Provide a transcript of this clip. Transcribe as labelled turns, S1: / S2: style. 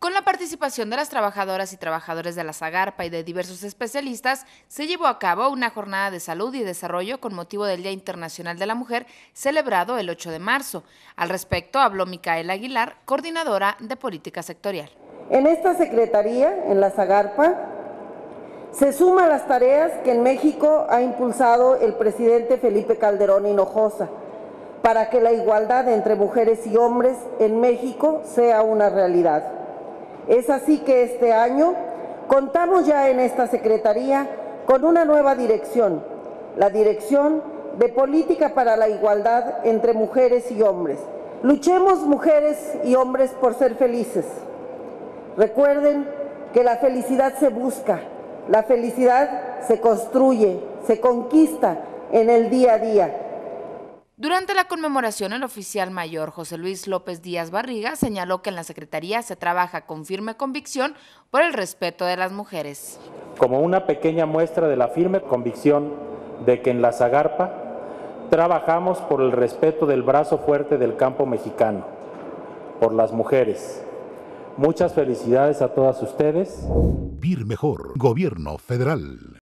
S1: Con la participación de las trabajadoras y trabajadores de la Zagarpa y de diversos especialistas, se llevó a cabo una jornada de salud y desarrollo con motivo del Día Internacional de la Mujer, celebrado el 8 de marzo. Al respecto, habló Micaela Aguilar, coordinadora de política sectorial.
S2: En esta secretaría, en la Zagarpa, se suma a las tareas que en México ha impulsado el presidente Felipe Calderón Hinojosa para que la igualdad entre mujeres y hombres en México sea una realidad. Es así que este año contamos ya en esta secretaría con una nueva dirección, la Dirección de Política para la Igualdad entre Mujeres y Hombres. Luchemos mujeres y hombres por ser felices. Recuerden que la felicidad se busca, la felicidad se construye, se conquista en el día a día.
S1: Durante la conmemoración, el oficial mayor José Luis López Díaz Barriga señaló que en la Secretaría se trabaja con firme convicción por el respeto de las mujeres.
S3: Como una pequeña muestra de la firme convicción de que en la Zagarpa trabajamos por el respeto del brazo fuerte del campo mexicano, por las mujeres. Muchas felicidades a todas ustedes.
S4: Vivir mejor, Gobierno Federal.